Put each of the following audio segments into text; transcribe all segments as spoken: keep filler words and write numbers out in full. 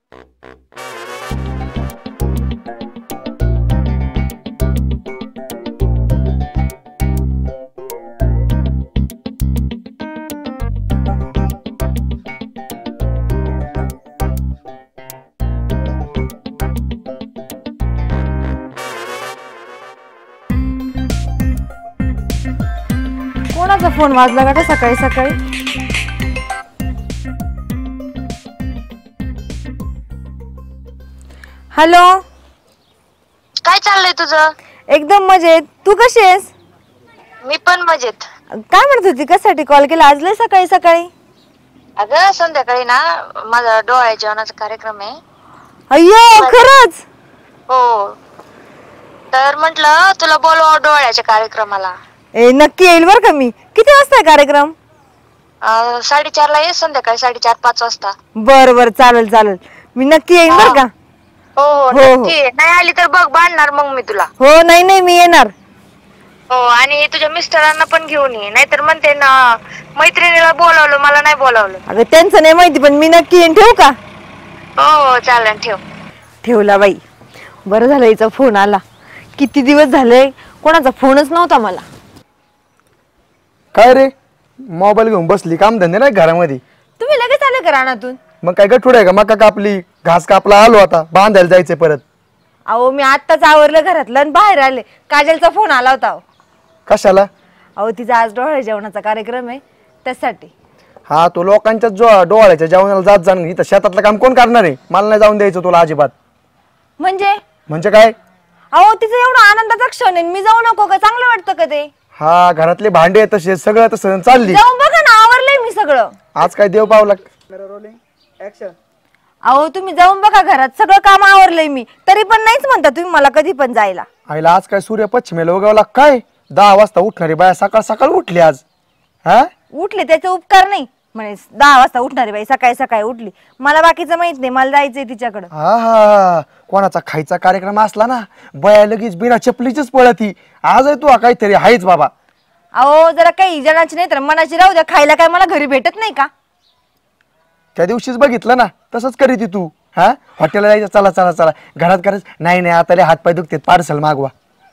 कोणाचा फोन वाजला का सकाळी सकाळी? हॅलो, काय चाललंय तुझं? एकदम मजेत. तू कशी आहेस? मी पण मजेत. काय म्हणत होती, कशासाठी कॉल केला आज लय सकाळी सकाळी? अगं संध्याकाळी ना माझा डोळ्या जेवणाचा कार्यक्रम आहे. अय्यो, खरंच? हो, तर म्हंटल तुला बोलवा डोळ्याच्या कार्यक्रमाला. ए नक्की येईल बर का मी. किती वाजता आहे कार्यक्रम? अं, साडेचारला ये संध्याकाळी साडेचार पाच वाजता. बर बर, चालेल चालेल, मी नक्की येईन बर का. हो हो हो, हो. नक्की ये. नाही आली तर बघ बांधणार मग मी तुला. हो, नाही नाही, मी येणार. हो, आणि तुझ्या मिस्टरांना पण घेऊन ये, नाहीतर म्हणते ना मैत्रिणीला बोलावलं मला नाही बोलावलं. अगं त्यांचं नाही माहिती, पण मी नक्की येईन. ठेवू का? हो हो चालेल, ठेव. ठेवला बाई. बरं झालं हिचा फोन आला. किती दिवस झाले कोणाचा फोनच नव्हता मला. काय रे, मोबाईल घेऊन बसली, काम धंदे नाही घरामध्ये? तुम्ही लगेच आले का रानातून? मग काय गठुड आहे का? मका कापली, घास कापला, आलो आता बांधायला जायचंय परत. अहो मी आत्ताच आवरलं घरातलं आणि बाहेर आले. काजलचा फोन आला होता. अहो कशाला? अहो तिचा आज डोहाळे जेवणाचा कार्यक्रम आहे त्यासाठी. हा, तो लोकांच्या जो डोळ्याच्या जेवणाला जात जाण, इथं शेतातलं काम कोण करणार आहे? मला नाही जाऊन द्यायचं तुला अजिबात. म्हणजे म्हणजे काय? अहो तिचं एवढा आनंदाचा क्षण आहे, मी जाऊ नको का? चांगलं वाटतं का ते? हा, घरातले भांडे तसे सगळं तसं चालली. जाऊन बघा ना, आवरलंय मी सगळं. आज काय देव पावला? अहो तुम्ही जाऊन बघा, घरात सगळं काम आवरलंय मी, तरी पण नाहीच म्हणता तुम्ही मला कधी पण जायला. आईला आज काय सूर्य पश्चिमेला उगवला काय? दहा वाजता उठणारी बाया सकाळ सकाळ उठली आज. हा, उठले त्याचे उपकार नाही म्हणे. दहा वाजता उठणारी बाई सकाळी सकाळी उठली. मला बाकीचं माहित नाही, मला जायचंय तिच्याकडं. हा हा, कोणाचा खायचा कार्यक्रम असला ना, बया लगेच बिना चपलीचीच पळती. आज आहे तू काहीतरी आहेच बाबा. अहो जरा काही जणांची नाही तर मनाची राहू द्या. खायला काय मला घरी भेटत नाही का? त्या दिवशीच बघितलं ना, तसंच करीती तू. हा, हॉटेलला जायचं, चला चला चला, घरात करायचं नाही नाही, आता हात पाय दुखते, पार्सल मागवा.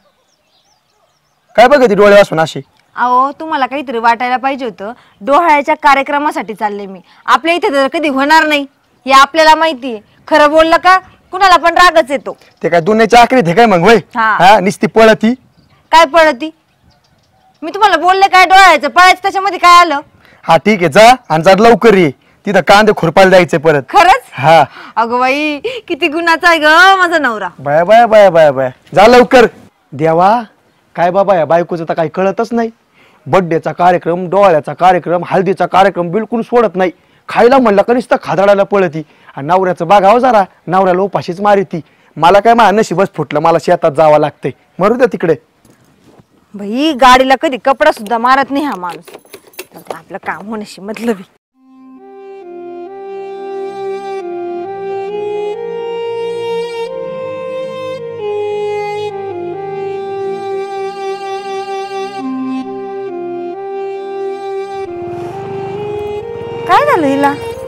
काय बघती डोळे वासून अशी? अहो तुम्हाला काहीतरी वाटायला पाहिजे होतं. डोहाळ्याच्या कार्यक्रमासाठी चालले मी. आपल्या इथे तर कधी होणार नाही हे आपल्याला माहितीये. खरं बोललं का कुणाला पण रागच येतो. ते काय दुनियाच्या आखरीत हे काय मग वय? हा. हा, निस्ती पळती. काय पळती? मी तुम्हाला बोलले काय डोळ्याचं पळायचं, त्याच्यामध्ये काय आलं? हा ठीक आहे, जा आणि जर लवकर ये, तिथं कांदे खुरपायला जायचंय परत. खरंच? हा. अगं बाई किती गुणाचा आहे ग माझा नवरा. बाया बाया बाया बाया बाया, जा लवकर. देवा, काय बाबा या बायकोचं तर काही कळतच नाही. बर्थडेचा कार्यक्रम, डोळ्याचा कार्यक्रम, हळदीचा कार्यक्रम बिलकुल सोडत नाही. खायला म्हणलं का नुसतं खादाडायला पळती. आणि नवऱ्याचं बघावं जरा, नवऱ्याला उपाशीच मारिती. मला काय माझं नशीबच फुटलं, मला शेतात जावं लागतंय. मरू द्या तिकडे. भाई गाडीला कधी कपडा सुद्धा मारत नाही हा माणूस. आपलं काम होण्याशी मतलबी. काय झालं हिला?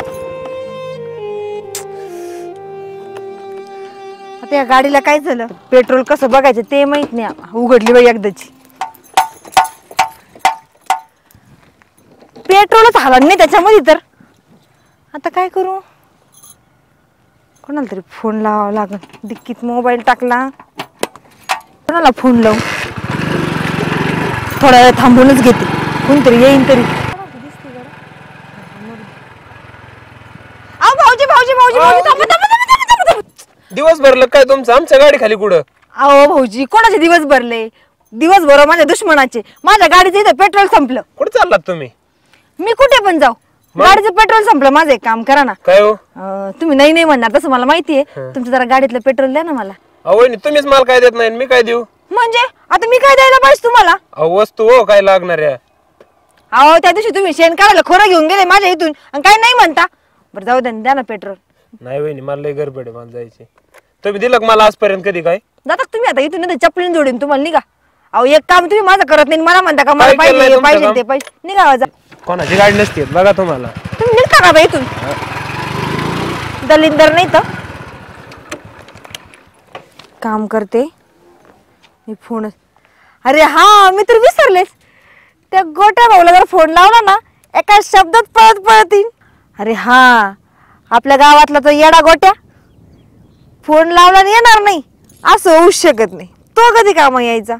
आता या गाडीला काय झालं? पेट्रोल कसं बघायचं ते माहित नाही. उघडली बाई एकदाची. पेट्रोलच हलत नाही त्याच्यामध्ये तर. आता काय करू? कोणाला तरी फोन लावावा लागल. डिक्कीत मोबाईल टाकला, कोणाला फोन लावू? थोडा वेळ थांबूनच घेते, कोणतरी येईन तरी. भाऊजी भाऊजी भाऊजी भाऊजी थांबा थांबा थांबा थांबा. दिवस भरलं काय तुमचं आमच्या गाडी खाली कुठं? अहो भाऊजी कोणाचे दिवस भरले? दिवस भर माझ्या दुश्मनाचे. माझ्या गाडीचं इथं पेट्रोल संपलं. कुठे चाललात तुम्ही? मी कुठे पण जाऊ, गाडीचं पेट्रोल संपलं. माझं एक काम करा ना. काय हो? तुम्ही नाही नाही म्हणणार तसं मला माहितीये. तुमचं जरा गाडीतलं पेट्रोल द्या ना मला. अहो तुम्हीच मला काय देत नाही, मी काय देऊ? म्हणजे आता मी काय द्यायला पाहिजे तुम्हाला? अहो वस्तू हो काय लागणार आहे? अहो त्या दिवशी तुम्ही शेण काढायला खोरं घेऊन गेले माझ्या इथून आणि काय नाही म्हणता. बरं जाऊ द्या, द्या ना पेट्रोल. नाही वहिनी, मला लय गडबड आहे, मला जायचे. तुम्ही दिलं का मला आजपर्यंत कधी काय? जाता तुम्ही आता इथून नाही चपलीन जोडीन तुम्हाला. निघा. अहो एक काम तुम्ही माझं करत नाही, मला म्हणता का मला काय पाहिजे केलंय हे तुमचं पाहिजे काम? ते पाहिजे. निघा जा. कोणाची गाडी नसते बघा तुम्हाला. तुम्ही निघता का बा इथून? दलिंदर नाही तर काम करते मी फोन. अरे हा मी तर विसरलेच. त्या गोट्या भाऊला जर फोन लावला ना एका शब्दात पळत पळत येईन. अरे हा आपल्या गावातला तो येडा गोट्या फोन लावला आणि येणार नाही असं होऊच शकत नाही. तो कधी कामा यायचा.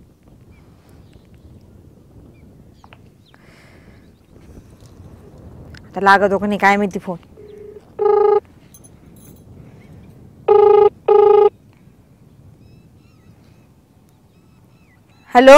आता लागत हो नाही काय माहिती फोन. Hello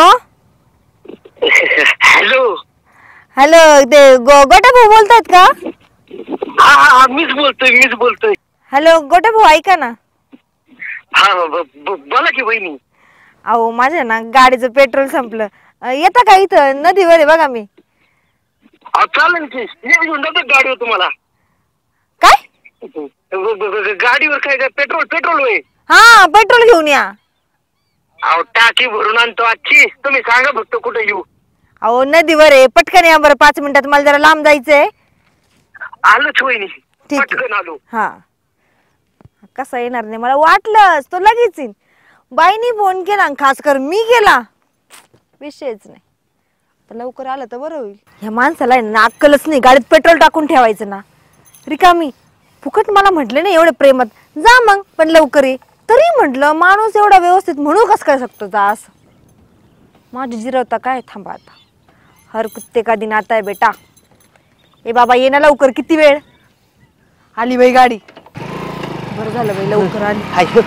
hello. हॅलो ते गो गोट्या भाऊ बोलतायत का? हा हा मीच बोलतोय मीच बोलतोय. हॅलो गोट्या भाऊ ऐका ना. हा ब- ब- बोला की वहिनी. अहो माझ्या ना गाडीचं पेट्रोल संपलं. अं, येता का इथं नदीवर आहे बघा मी. अहो, चालेल की मी घेऊन जातो गाडीवर तुम्हाला. काय ब- ब- ब- गाडीवर काय काय पेट्रोल पेट्रोल होय. हा पेट्रोल घेऊन या. अहो टाकी भरून आणतो आजची. तुम्ही सांगा फक्त कुठे येऊ. अहो नदीवर आहे पटकन या बरं पाच मिनिटात मला जरा लांब जायचंय. आलोच वहिनी. ठीक आहे. पटकन आलो. हा कसा येणार नाही मला वाटलंच तो लगेच येईन. बाईनी फोन केला आणि खास कर मी केला विषयच नाही. तर लवकर आलं तर बरं होईल. ह्या माणसाला आहे ना अक्कलच नाही. गाडीत पेट्रोल टाकून ठेवायचं ना रिकामी फुकट. मला म्हटले ना एवढं प्रेमात जा मग पण लवकर ये. तरी म्हटलं माणूस एवढा व्यवस्थित म्हणू कस काय शकतो जा असं. माझी जिरवता काय थांबा आता. हर कुत्ते का दिन आता है बेटा. ए बाबा ये ना लवकर. किती वेळ आली बाई गाडी. बरं झालं बाई लवकर आली.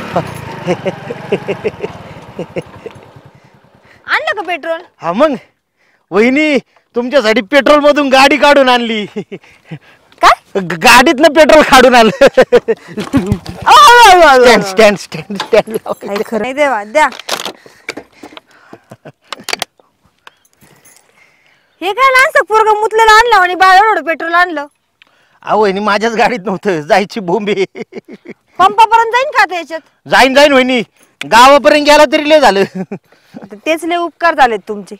आणलं का पेट्रोल? हा मग वहिनी तुमच्यासाठी पेट्रोल मधून गाडी काढून आणली. काय गाडीतनं पेट्रोल काढून आणलं. स्टँड स्टँड स्टँड स्टँड काही खरं नाही देवा द्या. हे काय लहानसं पोरगं मुतलेलं आणलं आणि बाळ एवढं पेट्रोल आणलं. अहो वहिनी माझ्याच गाडीत नव्हतं जायची बोंबे. पंपापर्यंत जाईन का त्याच्यात? जाईन जाईन वहिनी गावापर्यंत गेला तरी लय झालं. आता तेच लय उपकार झालेत तुमचे.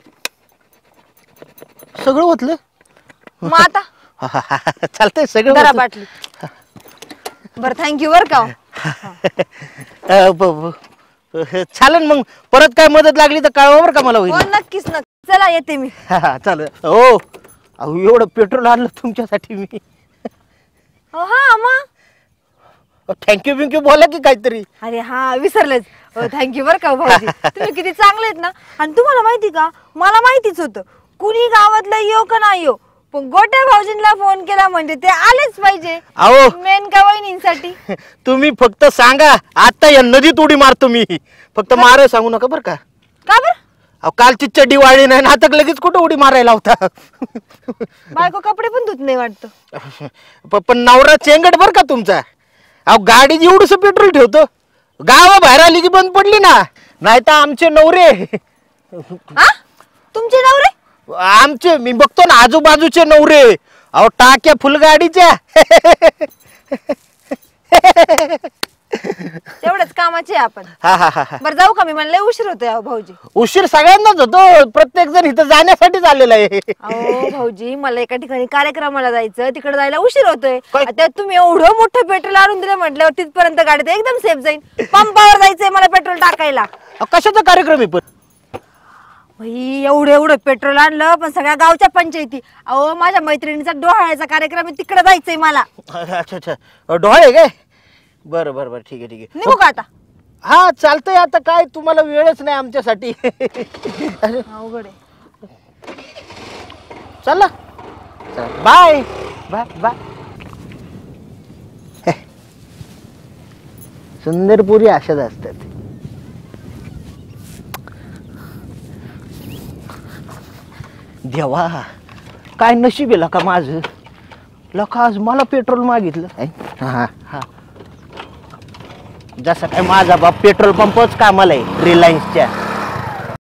सगळं होतलं. मग आता चालतंय सगळं जरा होतं. बाटली. बरं थँक्यू बर का. अ, ब- ब- चालेल मग परत काय मदत लागली तर कळवा बरं का मला हो वहिनी. नक्कीच नक्की. चला येते मी. हा, हा, चालेल. हो अहो एवढं पेट्रोल आणलं तुमच्यासाठी मी. हो हा मग थँक्यू बिंक्यू बोला की काहीतरी. अरे हा विसरलेच. थँक्यू बर का भाऊजी. तुम्ही किती चांगले आहेत ना. आणि तुम्हाला माहिती का मला माहितीच होतं कुणी गावातला येऊ का नाही येऊ पण गोट्या भाऊजींना फोन केला म्हणजे ते आलेच पाहिजे. अहो मेन का वहिनींसाठी. तुम्ही फक्त सांगा आता या नदीत उडी मारतो मी. फक्त मार सांगू नका बरं का. का बर? अहो कालची चड्डी वाळली नाही ना आता लगेच कुठं उडी मारायला होता. बायको कपडे पण धुत नाही वाटतं. प- पण नवरा चेंगट बर का तुमचा. अहो गाडीत एवढंसं पेट्रोल ठेवतो गावा बाहेर आली की बंद पडली ना. नाही तर आमचे नवरे हा तुमचे नवरे? आमचे मी बघतो ना आजूबाजूचे नवरे अहो टाक्या फुल गाडीच्या. तेवढंच कामाचे आपण. हा हा हा हा. बरं जाऊ का मी म्हणले उशीर होतोय अहो भाऊजी. उशीर सगळ्यांनाच होतो प्रत्येक जण इथं जाण्यासाठी आलेला आहे. अहो भाऊजी मला एका ठिकाणी कार्यक्रमाला जायचं तिकडे जायला उशीर होतोय. काय? आता तुम्ही एवढं मोठं पेट्रोल आणून दिलं म्हटल्यावर तिथपर्यंत गाडी तर एकदम सेफ जाईल. पंपावर जायचंय मला पेट्रोल टाकायला. अहो, कशाचा कार्यक्रम आहे पण. भाई एवढं एवढं पेट्रोल आणलं पण सगळ्या गावच्या पंचायती. अहो माझ्या मैत्रिणीचा डोहाळ्याचा कार्यक्रम आहे तिकडे जायचंय मला. अच्छा अच्छा डोळे काय बरं बरं बरं ठीक आहे ठीक आहे. निघू का आता? हा चालतंय आता काय तुम्हाला वेळच नाही आमच्यासाठी. अवघड आहे. चला बाय बाय बाय. सुंदर पुरी अशाच असतात. देवा काय नशीब आहे का माझं. लका आज मला पेट्रोल मागितलं. हा हा जसं काय माझा बाप पेट्रोल पंपच कामाला आहे रिलायन्सच्या.